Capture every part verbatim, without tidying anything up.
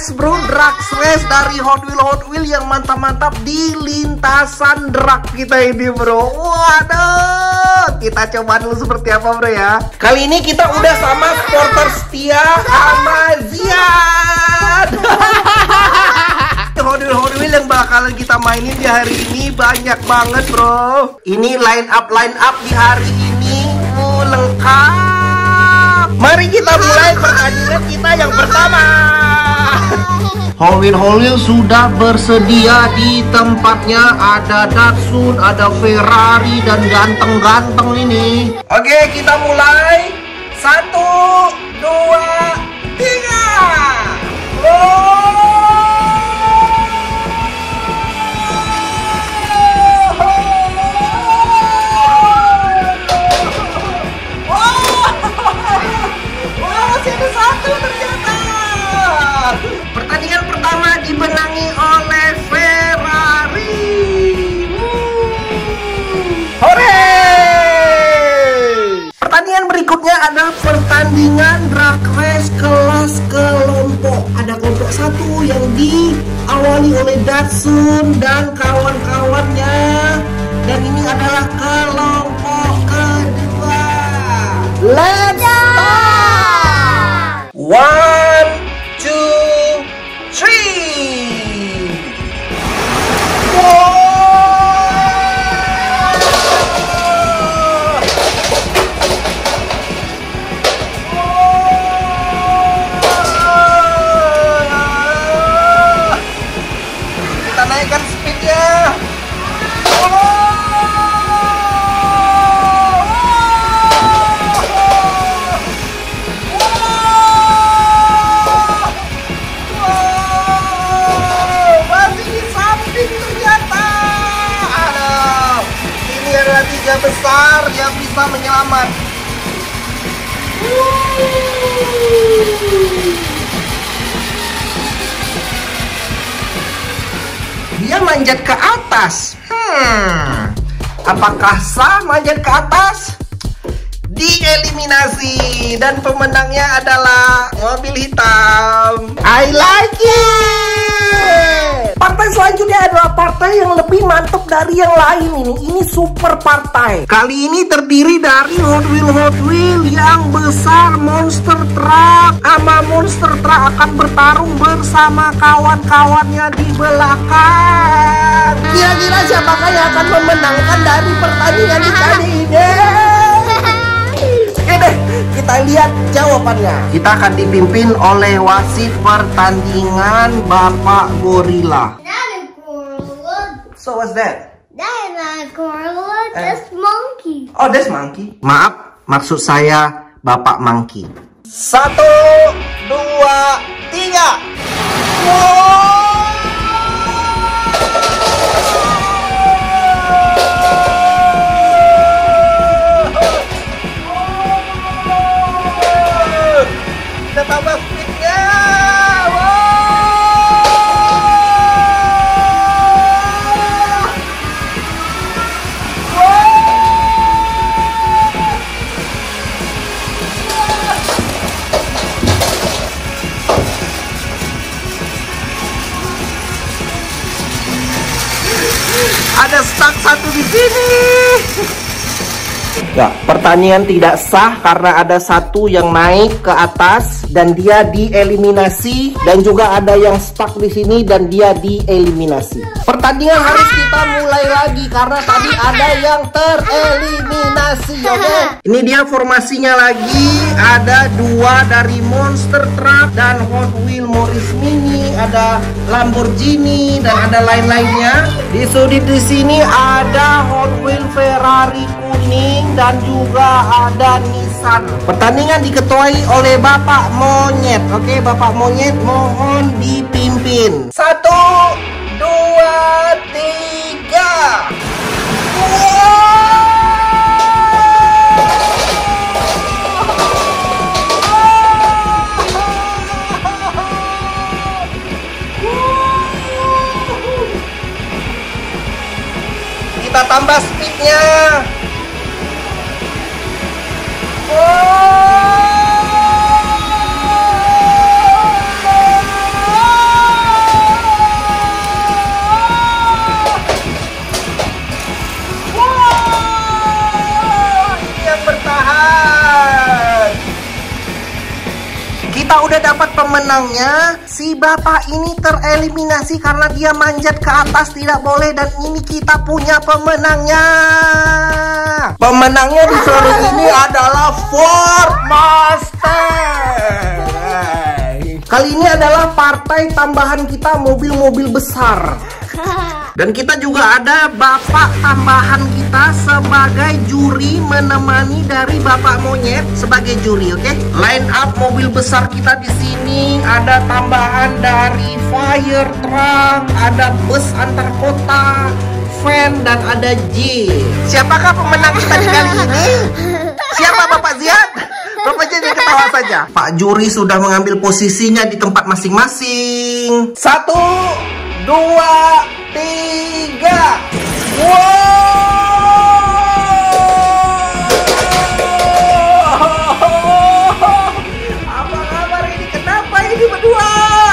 race bro, drag race dari Hot Wheel Hot Wheel yang mantap-mantap di lintasan drag kita ini bro. Waduh, kita coba dulu seperti apa bro ya. Kali ini kita udah sama supporter setia Amazian. Hot Wheel Hot Wheel yang bakalan kita mainin di hari ini banyak banget bro. Ini line up line up di hari ini uh, lengkap. Mari kita mulai pertandingan kita yang pertama. Hot Wheel Hot Wheel sudah bersedia di tempatnya. Ada Datsun, ada Ferrari dan ganteng-ganteng ini. Oke, kita mulai. Satu, dua, tiga. Oh. Pertandingan pertama dimenangi oleh Ferrari. Hore! Pertandingan berikutnya adalah pertandingan drag race kelas kelompok. Ada kelompok satu yang diawali oleh Datsun dan kawan-kawannya. Dan ini adalah kelompok kedua. Let's start! One, two, three. Whoa. Kita naikkan speednya. Tiga besar yang bisa menyelamat. Dia manjat ke atas. Hmm, apakah sah manjat ke atas? Dieliminasi dan pemenangnya adalah mobil hitam. I like it. Partai selanjutnya adalah partai yang lebih mantap dari yang lain ini. Ini super partai. Kali ini terdiri dari Hot Wheel Hot Wheel yang besar monster truck. Sama monster truck akan bertarung bersama kawan-kawannya di belakang. Kira-kira siapakah yang akan memenangkan dari pertandingan kali ini? Oke deh, kita lihat jawabannya. Kita akan dipimpin oleh wasit pertandingan Bapak Gorilla. So what's that? That's not gorilla, that's uh, monkey. Oh, that's monkey. Maaf, maksud saya Bapak Monkey. Satu, dua, tiga. Wow. Kita tambah speednya. Ada stuck satu di sini. Ya, pertandingan tidak sah karena ada satu yang naik ke atas dan dia dieliminasi, dan juga ada yang stuck di sini dan dia dieliminasi. Pertandingan harus kita mulai lagi karena tadi ada yang tereliminasi. Oke, okay? Ini dia formasinya lagi. Ada dua dari Monster Truck dan Hot Wheel Morris Mini, ada Lamborghini dan ada lain-lainnya. Di sudut di sini ada Hot Wheel Ferrari kuning dan juga ada Nissan. Pertandingan diketuai oleh Bapak Monyet. Oke, Bapak Monyet mohon dipimpin. Satu, dua, tiga. Wow. Kita tambah speednya. Oh. pemenangnya. Si bapak ini tereliminasi karena dia manjat ke atas, tidak boleh. Dan ini kita punya pemenangnya. Pemenangnya di sore ini adalah Ford Mustang. Kali ini adalah partai tambahan kita, mobil-mobil besar. Dan kita juga ada bapak tambahan kita sebagai juri, menemani dari bapak monyet sebagai juri, oke? Okay? Line up mobil besar kita di sini ada tambahan dari fire truck, ada bus antar kota, van, dan ada jeep. Siapakah pemenang kita di kali ini? Siapa Bapak Ziad? Bapak jadi ketawa saja. Pak juri sudah mengambil posisinya di tempat masing-masing. Satu, dua, tiga. Wow. Apa kabar ini? Kenapa ini berdua?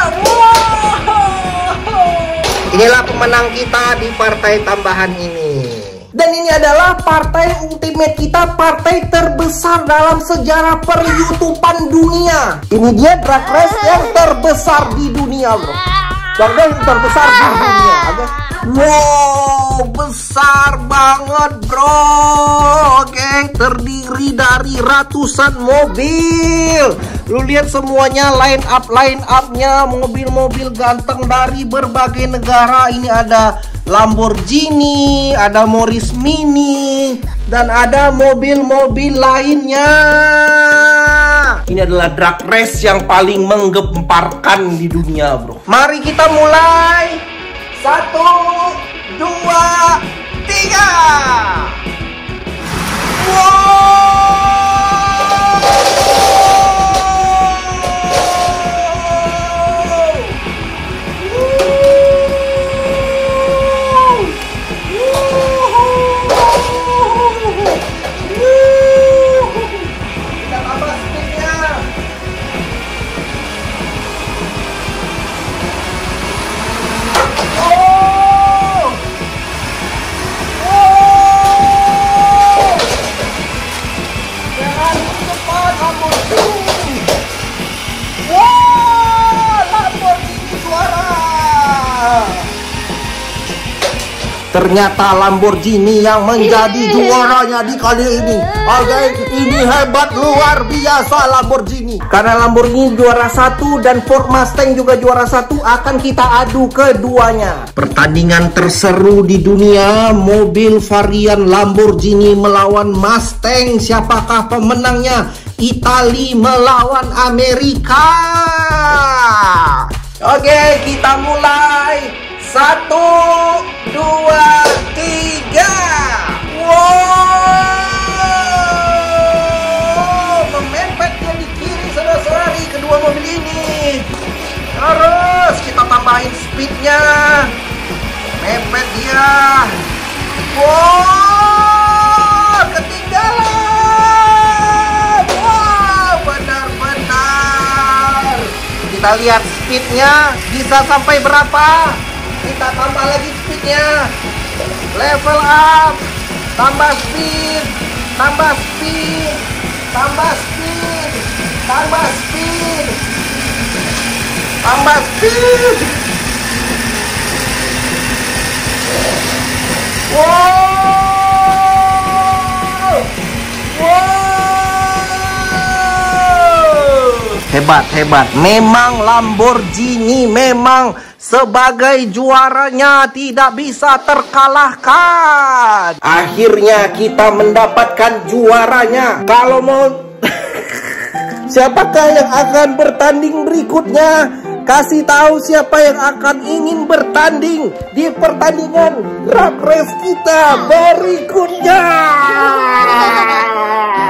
Wow. Inilah pemenang kita di partai tambahan ini. Dan ini adalah partai ultimate kita, partai terbesar dalam sejarah per-YouTubean dunia. Ini dia drag race yang terbesar di dunia, bro. Drag race yang terbesar di dunia, oke? Okay? Wow, besar banget, bro. Oke, okay? Terdiri dari ratusan mobil. Lu lihat semuanya line up line upnya, mobil-mobil ganteng dari berbagai negara. Ini ada Lamborghini, ada Morris Mini, dan ada mobil-mobil lainnya. Ini adalah drag race yang paling menggemparkan di dunia, bro. Mari kita mulai. Satu, dua, tiga. Wow. Ternyata Lamborghini yang menjadi juaranya di kali ini. Oke, okay, ini hebat, luar biasa Lamborghini. Karena Lamborghini juara satu dan Ford Mustang juga juara satu, akan kita adu keduanya. Pertandingan terseru di dunia, mobil varian Lamborghini melawan Mustang. Siapakah pemenangnya? Itali melawan Amerika. Oke, okay, kita mulai. Satu, dua, tiga. Wow, memepetnya di kiri saudara-saudari kedua mobil ini. Terus kita tambahin speednya. Mepet dia. Wow, ketinggalan. Wow, benar-benar. Kita lihat speednya bisa sampai berapa. Kita tambah lagi speednya. Level up. Tambah speed. Tambah speed. Tambah speed. Tambah speed. Tambah speed. Wow. Wow. Hebat, hebat. Memang Lamborghini memang sebagai juaranya tidak bisa terkalahkan. Akhirnya kita mendapatkan juaranya. Kalau mau siapakah yang akan bertanding berikutnya? Kasih tahu siapa yang akan ingin bertanding di pertandingan drag race kita berikutnya.